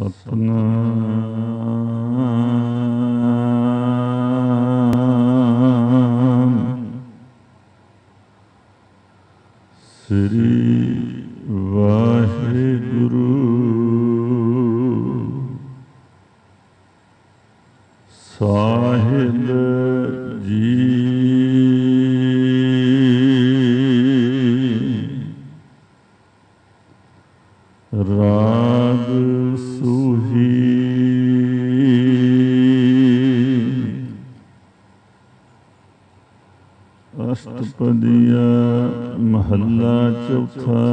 ਸਤਿਨਾਮ ਸ੍ਰੀ ਵਾਹਿਗੁਰੂ ਸਾਹਿਬ ਜੀ। ਰਾਗ ਸੂਹੀ ਅਸ਼ਟਪਦੀਆ ਮਹੱਲਾ ਚੌਥਾ।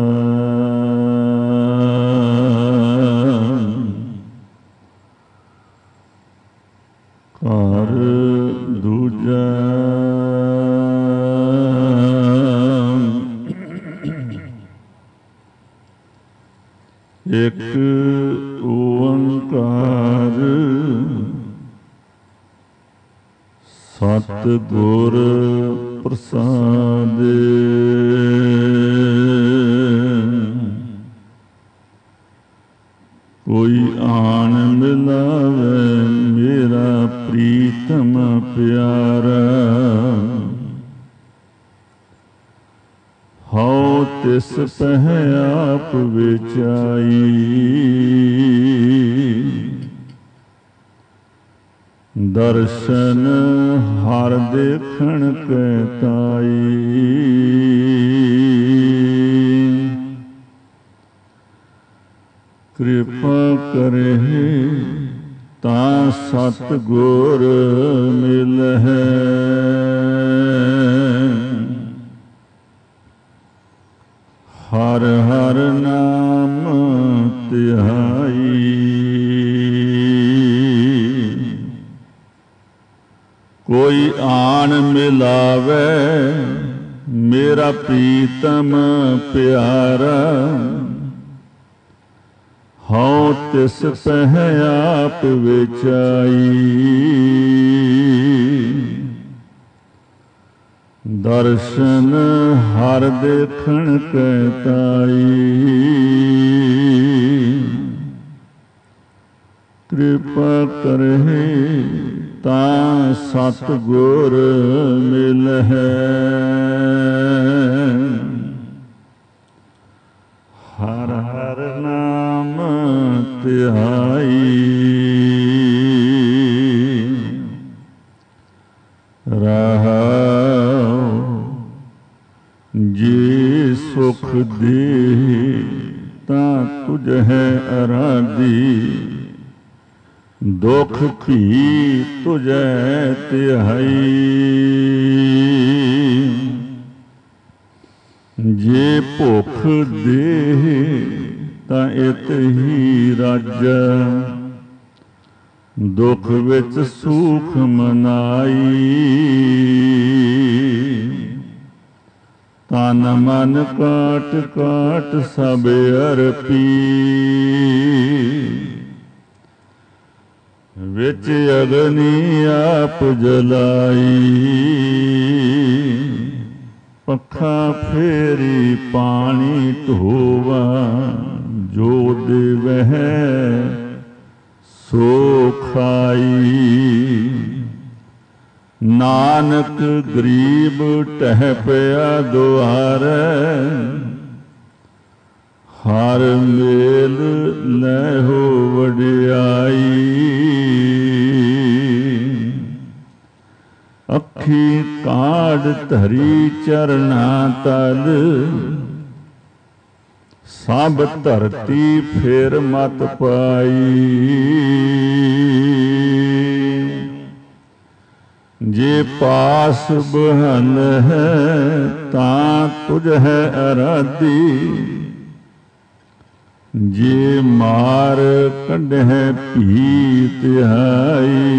ਘਰ ਦੂਜਾ ਇੱਕ ਓੰਕਾਰ ਸਤਿ ਗੁਰ ਪ੍ਰਸਾਦਿ। ਕੋਈ ਆਣ ਮਿਲਾਵੇ ਮੇਰਾ ਪ੍ਰੀਤਮ ਪਿਆਰਾ। ਹਉ ਤਿਸ ਪਹਿ ਆਪ ਵਿਚਾਈ। ਦਰਸ਼ਨ ਹਰ ਦੇਖਣ ਕੈ ਤਾਈ। ਕਿਰਪਾ ਕਰੇ ਤਾਂ ਸਤਿ ਗੁਰ ਮਿਲਹਿ। ਹਰ ਹਰ ਨਾਮ ਧਿਆਈ। ਕੋਈ ਆਣ ਮਿਲਾਵੇ ਮੇਰਾ ਪ੍ਰੀਤਮ ਪਿਆਰਾ। ਹਉ ਤਿਸ ਪਹਿ ਆਪ ਵਿਚਾਈ। ਦਰਸ਼ਨ ਹਰ ਦੇਖਣ ਕੈ ਤਾਈ। ਕਿਰਪਾ ਕਰੇ ਤਾਂ ਸਤਿ ਗੁਰ ਮਿਲਹਿ। ਹਰ ਹਰ ਨਾਮ ਧਿਆਈ। ਰਹਾਉ ਜੇ ਸੁਖ ਦੇ ਤਾਂ ਤੁਝੈ ਅਰਾਧੀ। ਦੁਖ ਭੀ ਤੁਝੈ ਤਿਹਾਈ। ਜੇ ਭੁਖ ਦੇ ਤਾਂ ਇਤ ਹੀ ਰਾਜੈ। ਦੁਖ ਵਿੱਚ ਸੁਖ ਮਨਾਈ। ਤਨ ਮਨ ਕਾਟ ਕਾਟ ਸਭ ਅਰਪੀ। ਵਿੱਚ ਅਗਨੀ ਆਪ ਜਲਾਈ। ਪੱਖਾ ਫੇਰੀ ਪਾਣੀ ਢੋਵਾ। ਜੋ ਦੇਵਹਿ ਸੋ ਖਾਈ। ਨਾਨਕ ਗਰੀਬ ਟਹਿ ਪਿਆ ਦੁਆਰੈ। ਹਰ ਮੇਲ ਲੈਹੋ ਵਡਿਆਈ। ਅੱਖੀ ਕਾਢ ਧਰੀ ਚਰਣਾ ਤਲ। ਸਭ ਧਰਤੀ ਫਿਰ ਮਤ ਪਾਈ। ਜੇ ਪਾਸ ਬਹਨ ਹੈ ਤਾਂ ਤੁਝ ਹੈ ਅਰਾਧੀ। ਜੇ ਮਾਰ ਕੱਢੈ ਭੀ ਤਿਹਾਈ।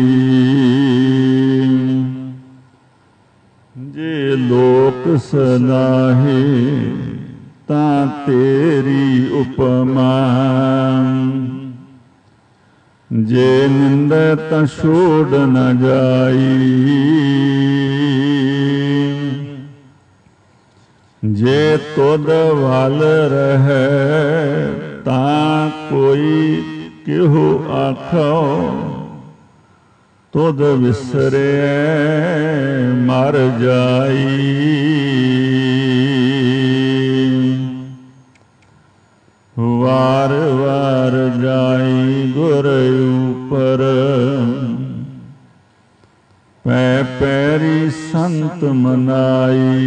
ਜੇ ਲੋਕ ਸਲਾਹੇ ਤਾਂ ਤੇਰੀ ਉਪਮਾ। ਜੇ ਨਿੰਦੈ ਤਾਂ ਛੋੜ ਨ ਜਾਈ। ਜੇ ਤੁਧ ਵੱਲ ਰਹੈ ਤਾਂ ਕੋਈ ਕਿਹੋ ਆਖੋ ਤੁਧ ਵਿਸਰਿਐ ਮਰ ਜਾਈ। ਵਾਰ ਵਾਰ ਜਾਈ ਗੁਰ ਉਪਰ ਪੈ ਪੈਰੀ ਸੰਤ ਮਨਾਈ।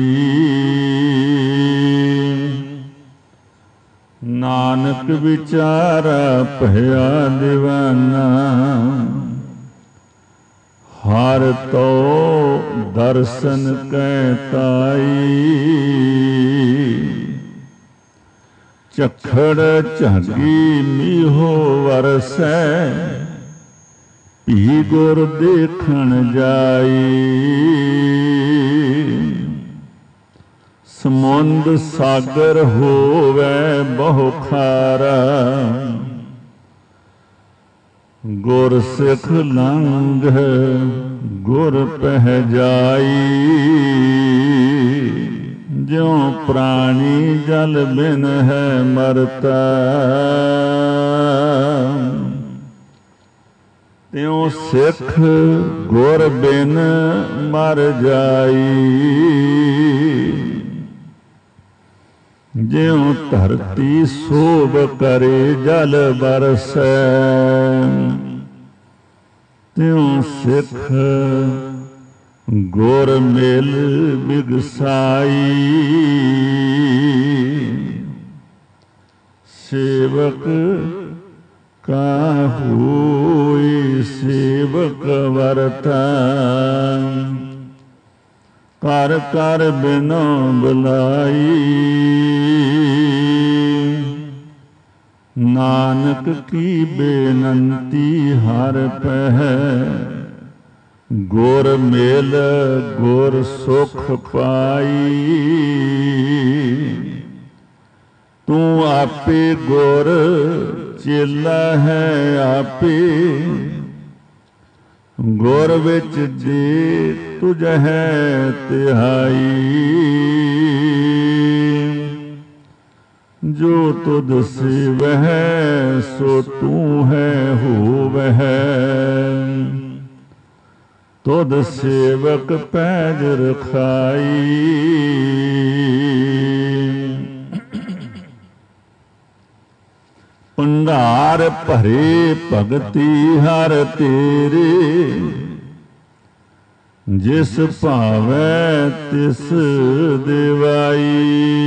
ਨਾਨਕ ਵਿਚਾਰਾ ਭਇਆ ਦੀਵਾਨਾ ਹਰ ਤੋ ਦਰਸ਼ਨ ਕੈ ਤਾਈ। ਝੱਖੜ ਝਾਗੀ ਮੀਹੋ ਵਰਸੈ ਭੀ ਗੁਰ ਦੇਖਣ ਜਾਈ। ਸਮੁੰਦ ਸਾਗਰ ਹੋਵੈ ਬਹੁ ਖਾਰਾ ਗੁਰ ਸਿੱਖ ਲੰਘ ਗੁਰ ਪਹਿ ਜਾਈ। ਜਿਉ ਪ੍ਰਾਣੀ ਜਲ ਬਿਨ ਹੈ ਮਰਤਾ ਤਿਉ ਸਿੱਖ ਗੁਰ ਬਿਨ ਮਰ ਜਾਈ। ਜਿਉ ਧਰਤੀ ਸੋਭ ਕਰੇ ਜਲ ਬਰਸੈ ਤਿਉ ਸਿੱਖ ਗੁਰ ਮਿਲ ਬਿਗਸਾਈ। ਸੇਵਕ ਕਾ ਹੋਇ ਸੇਵਕ ਵਰਤਾ ਕਰ ਕਰ ਬਿਨੋ ਬੁਲਾਈ। ਨਾਨਕ ਕੀ ਬੇਨੰਤੀ ਹਰ ਪਹਿ ਗੁਰ ਮਿਲ ਗੁਰ ਸੁਖ ਪਾਈ। ਤੂੰ ਆਪੇ ਗੁਰ ਚੇਲਾ ਹੈ ਆਪੇ ਗੁਰ ਵਿੱਚ ਦੇ ਤੁਝ ਹੈ ਤਿਹਾਈ। ਜੋ ਤੁਧ ਸੇਵਹਿ ਸੋ ਤੂੰ ਹੈ ਹੋਵਹਿ ਤੁਧ ਸੇਵਕ ਪੈਜ ਰਖਾਈ। ਭੰਡਾਰ ਭਰੇ ਭਗਤੀ ਹਰ ਤੇਰੇ ਜਿਸ ਭਾਵੈ ਤਿਸ ਦਿਵਾਈ।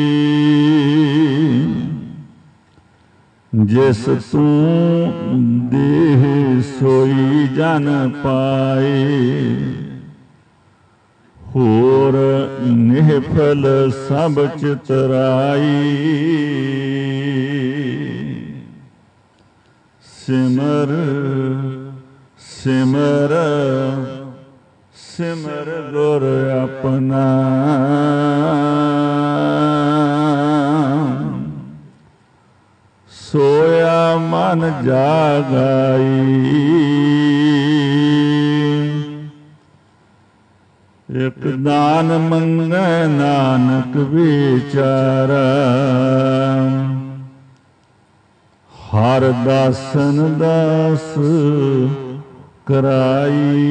ਜਿਸ ਤੂੰ ਦੇਹ ਸੋਈ ਜਨ ਪਾਏ ਹੋਰ ਨਿਹਫਲ ਸਭ ਚਿਤਰਾਈ। ਸਿਮਰ ਸਿਮਰ ਸਿਮਰ ਗੁਰ ਆਪਣਾ ਸੋਇਆ ਮਨ ਜਾਗਾਈ। ਇਕ ਦਾਨ ਮੰਗੈ ਨਾਨਕ ਵਿਚਾਰਾ ਹਰ ਦਾਸਨ ਦਾਸ ਕਰਾਈ।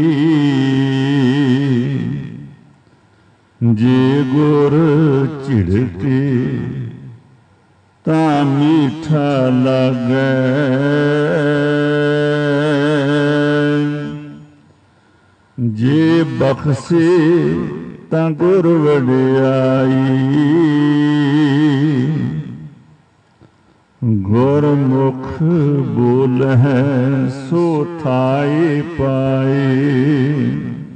ਜੇ ਗੁਰ ਝਿੜਕੇ ਤਾਂ ਮੀਠਾ ਲੱਗੈ ਜੇ ਬਖਸ਼ੇ ਤਾਂ ਗੁਰ ਵਡਿਆਈ। ਗੁਰਮੁਖ ਬੋਲਹਿ ਸੋ ਥਾਇ ਪਾਏ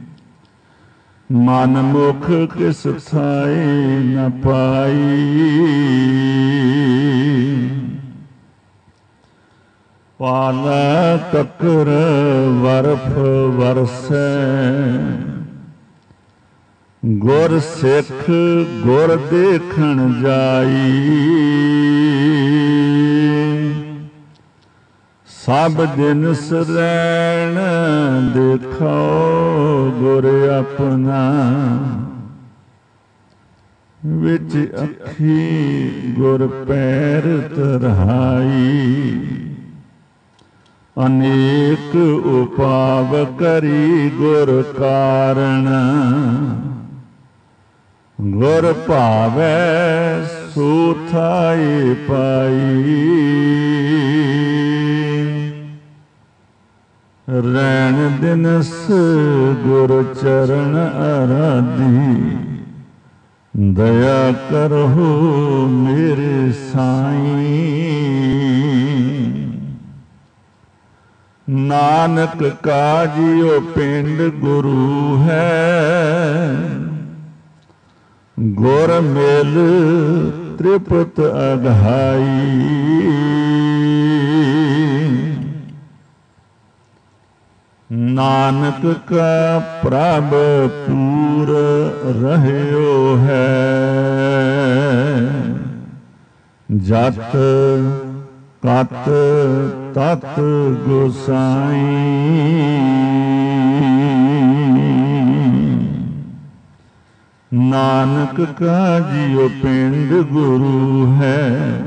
ਮਨ ਮੁਖ ਕਿਸ ਥਾਇ ਨ ਪਾਈ। ਪਾਲਾ ਤਕਰ ਵਰਫ ਵਰਸੈ ਗੁਰ ਸਿੱਖ ਗੁਰ ਦੇਖਣ ਜਾਈ। ਸਭ ਦਿਨ ਸਰੈਣ ਦੇਖੋ ਗੁਰ ਆਪਣਾ ਵਿੱਚ ਅੱਖੀ ਗੁਰ ਪੈਰ ਧਰਾਈ। अनेक उपाव करी गुर कारण। गुर भावै सो थाई पाई। रैन दिनस गुर चरण आराधी। दया करहो मेरे साईं। नानक काजियो पिंड गुरु है। गुर मिल त्रिपत अघाई। नानक का प्रभ पूर रहयो है। जत कत तत गोसाई। नानक का जियो पिंड गुरु है।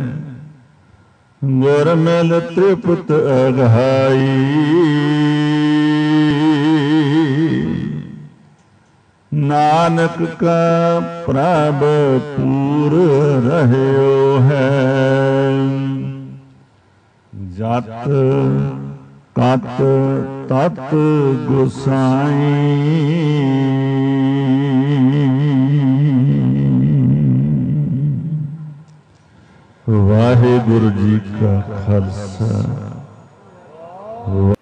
गुर मिल त्रिपत अघाई। नानक का प्रभ पूर रहयो है। जत कत तत गोसाई। वाहिगुरु जी का खालसा।